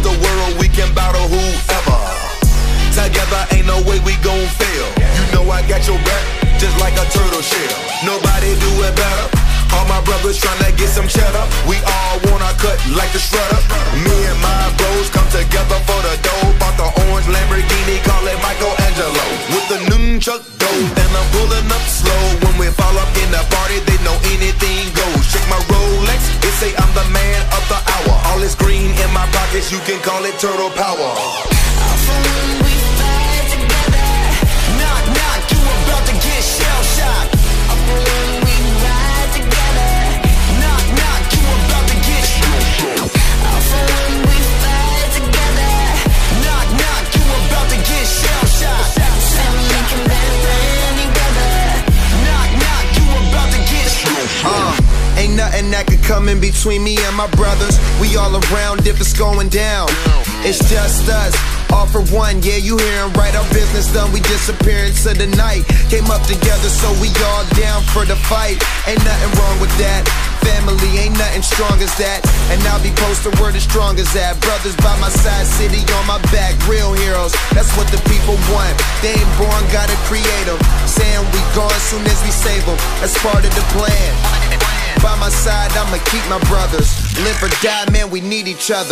the world, we can battle whoever. Together ain't no way we gon' fail. You know I got your back, just like a turtle shell. Nobody do it better. All my brothers tryna get some cheddar. We all wanna cut like the shredder. Me and my bros come together for the dough. Bought the orange Lamborghini, call it Michelangelo. With the nunchuck dough, and I'm pulling up slow. When we fall up in the party, they know anything goes. Check my Rolex, they say I'm the man of the hour. All this green in my pockets, you can call it turtle power. We fight together. Knock, knock, you about to get shell-shocked. We ride together. Knock, knock, you about to get shell-shocked. We fight together. Knock, knock, you about to get shell-shocked. Family can band together. Knock, knock, you about to get shell-shocked. Ain't nothing that could come in between me and my brothers. We all around if it's going down. It's just us, all for one, yeah, you hearin' right. Our business done, we disappear into the night. Came up together, so we all down for the fight. Ain't nothing wrong with that. Family, ain't nothing strong as that. And I'll be posted where the strong as that. Brothers by my side, city on my back. Real heroes, that's what the people want. They ain't born, gotta create them. Saying we gone soon as we save them. That's part of the plan. By my side, I'ma keep my brothers. Live or die, man, we need each other.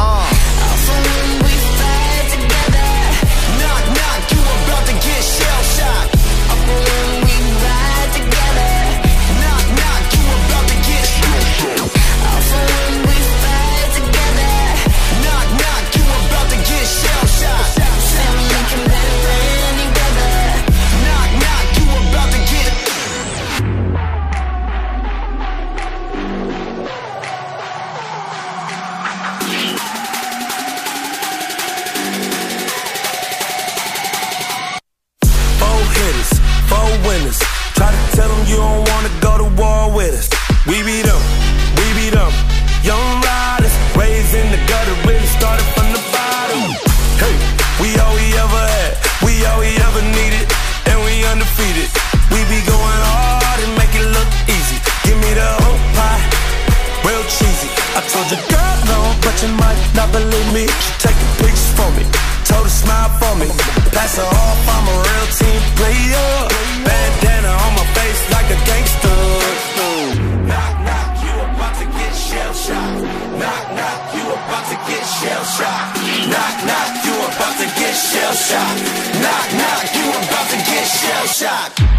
We fight together. Knock, knock, you about to get shell-shocked. We ride together. Knock, knock, you about to get shell-shocked. We fight together. Knock, knock, you about to get shell-shocked. Family can band together. Knock, knock, you about to get. Four winners. Try to tell them you don't wanna go to war with us. We beat them, we beat them. Young riders, raised in the gutter, really started from the bottom. Hey, we all we ever had, we all we ever needed, and we undefeated. We be going hard and make it look easy. Give me the whole pie, real cheesy. I told your girl no, but you might not believe me. She taking pictures for me, told her smile for me. Pass her off, I'm a real team player. Bandana on my face like a gangster. Knock, knock, you about to get shell-shocked. Knock, knock, you about to get shell-shocked. Knock, knock, you about to get shell-shocked. Knock, knock, you about to get shell-shocked.